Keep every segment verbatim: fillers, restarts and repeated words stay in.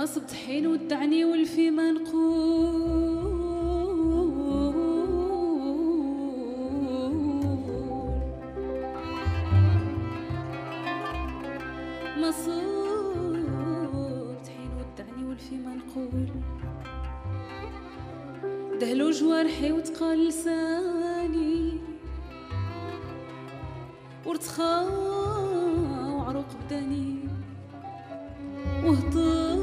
غصب حين ودعني والفي ما نقول ما صبت حين ودعني والفي ما نقول دهلو جوارحي وتقال لساني ورتخا وعروق بداني وهضر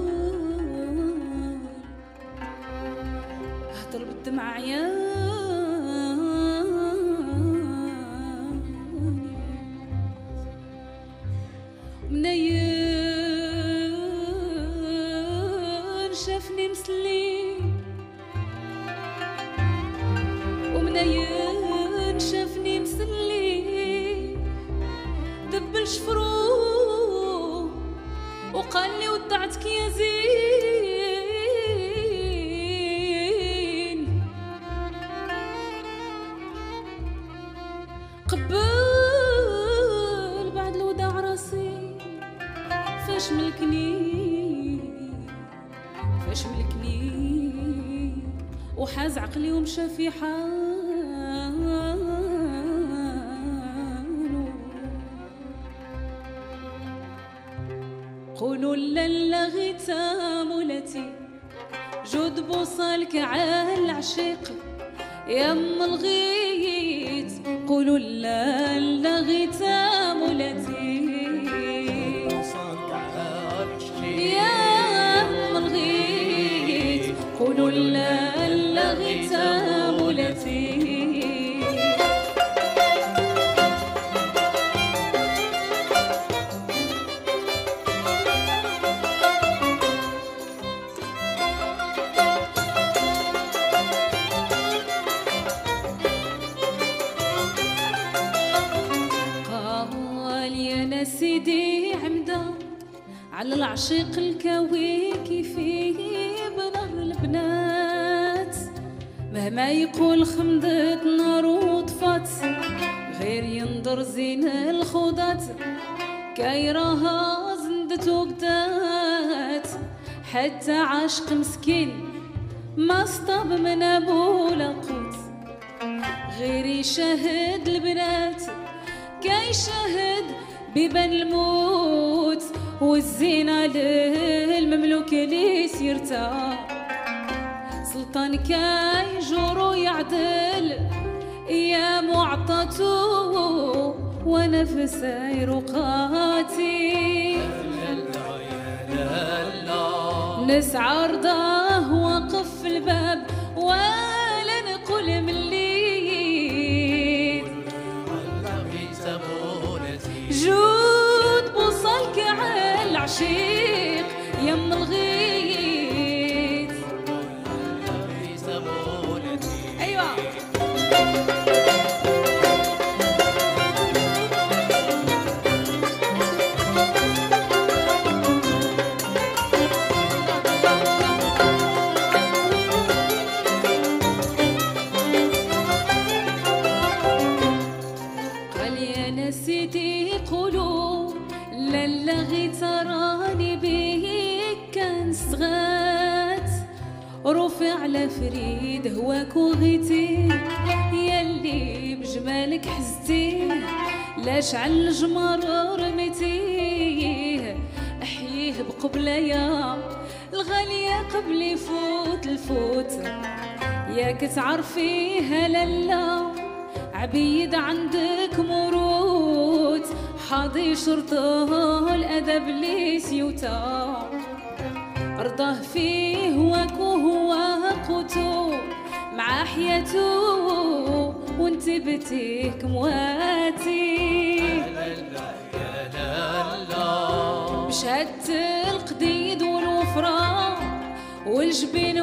هضر بالدمع عياني منين شافني مسلي ومنين شافني مسلي دبل شفرو وقال لي ودعتك يا زين قبل بعد الوداع راسي فاش ملكني فاش ملكني وحاز عقلي ومشى في حالو قولوا لا غتامولتي جود بوصالك عال عشيق يا ام الغيت قولوا لا لا غتامولتي يا ام الغيت قولوا لا لا غتامولتي سيدي عمدا على العشيق الكواكي فيه بنهر البنات مهما يقول خمدت نار وطفات غير ينظر زين الخوضات كايراها زندت وبدات حتى عاشق مسكين ما صطاب من ابو لقوت غير يشاهد البنات كيشاهد بيبان الموت والزينة للمملوك اللي سيرتا سلطان كاي جورو يعدل يا معطاتو ونفسي رقاتي نسعى رضاه وقف الباب ولا نقول ملي جود بوصلك على العشيق يم الغيث ايوه قال يا نسيتي قولوا لا غيت راني بيك كان صغات رفع على فريد هواك وغيتي ياللي بجمالك حزتي لا شعل الجمر رميتيه احييه بقبليا الغالية قبل يفوت الفوت ياك تعرفيها لالا عبيد عندك مروت حاضي شرطه الأدب لي سيوتا أرضاه فيه هواك وهو قوتو مع حياته وانت بتيك مواتي بشهادة القديد والوفرة والجبين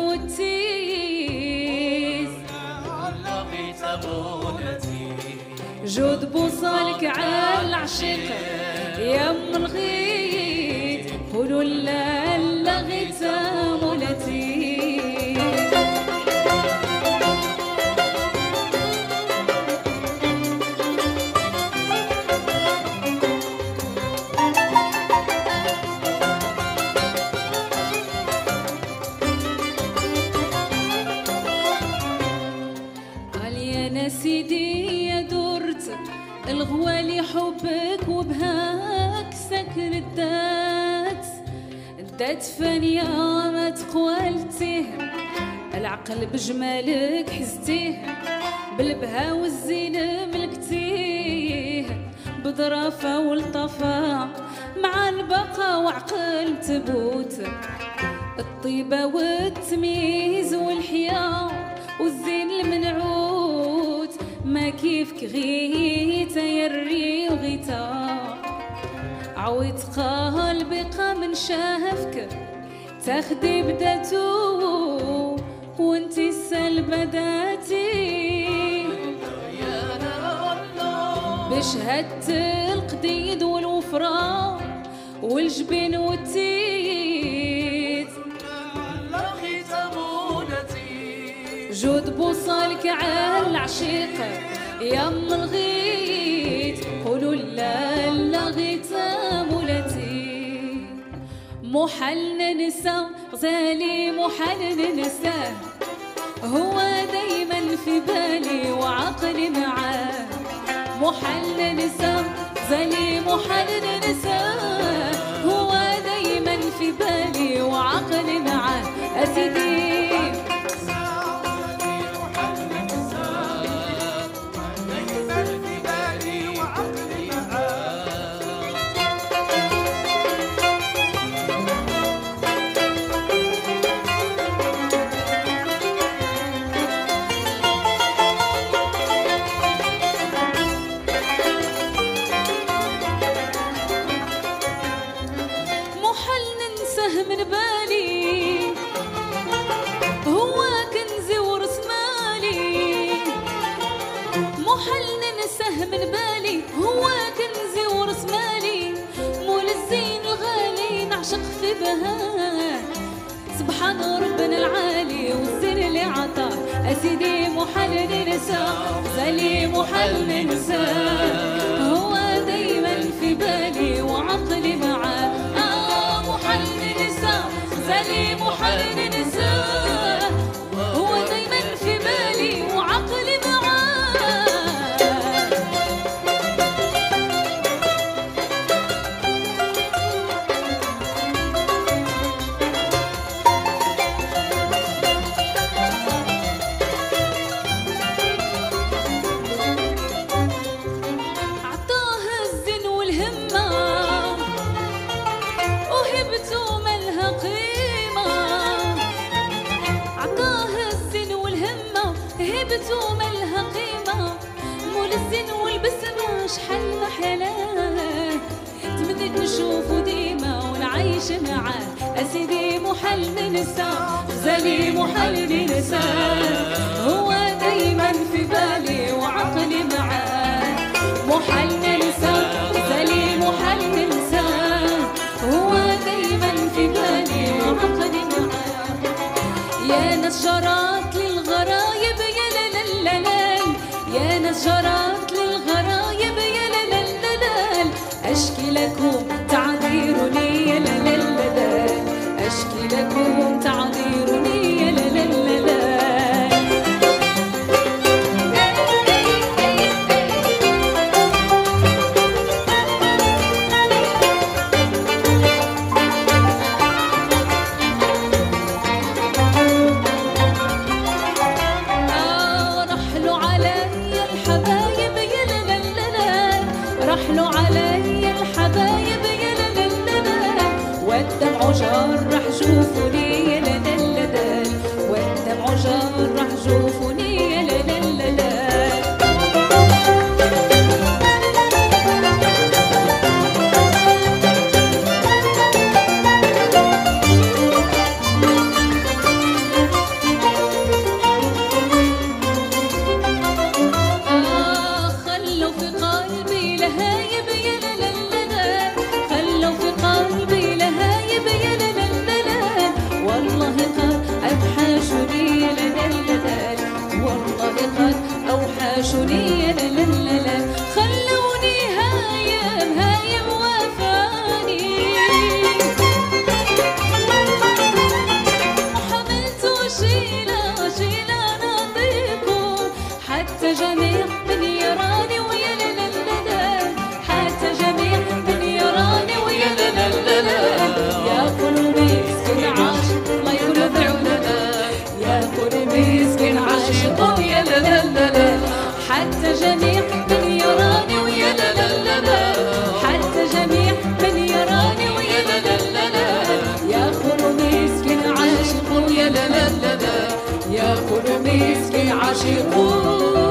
والتيس جود بوصالك على العشيق يا ام الغيت قولوا لا لا غتامولتي الغوالي حبك وبهاك سكر الدات الدات فانية ما تقوالتيه العقل بجمالك حزتيه بالبها والزين ملكتيه بظرافة والطفا مع البقا وعقل تبوت الطيبة والتمييز والحياة والزين المنعوت ما كيفك غيتا يري وغيتا عويت قلبي قا من شافك تاخدي بداتو وانتي السلبة داتي بشهادة القديد والوفرة والجبين والتيت جود بوصالك على العشيق يا ام الغيت قولوا لا لا غيت مولاتي محل ننسى غزالي محل ننساه هو دايما في بالي وعقلي معاه محل ننسى غزالي محل ننساه هو دايما في بالي وعقلي معاه أسيدي من بالي هو كنزي ورس مالي محل ننساه من بالي هو كنزي ورس مالي مول الزين الغالي نعشق في بهاه سبحان ربنا العالي والزين اللي عطاه أسيدي محل ننساه غزالي محل ننساه هو دايما في بالي وعقلي معاه غزالي محل ننساه هو دايما في بالي وعقلي عطاه الزين والهمة وهبته ملها قيمة هبتو مالها قيمة مول الزين والبسمة شحال ما حلاه تمنيت نشوفو ديما ونعيش معاه أسيدي محل ننساه غزالي محل ننساه هو دايما في بالي وعقلي معاه محل ننساه غزالي محل ننساه هو دايما في بالي وعقلي معاه يا ناس جرات للغرايب يا ناس جرات للغرايب يا لا لا لا لا أشكي لكم تعذيرني يا لا لا لا أشكي لكم تعذيرني يا لا لا لا رحلوا علي الحبايب يا لا لا لا والدمع جرح جوفني يا لا لا لا والدمع جرح جوفني يا لا لا لا أوحشوني لا لا لا لا خلوني هايم هايم وفاني حملت وشيلة شيلة نطيقه حتى جميع من يراني ويا لا لا لا حتى جميع من يراني ويا لا لا لا لا، حتى جميع من يراني ويا لا لا لا لا، يقول مسكين عاشق ويا لا لا لا لا، يقول مسكين عاشق.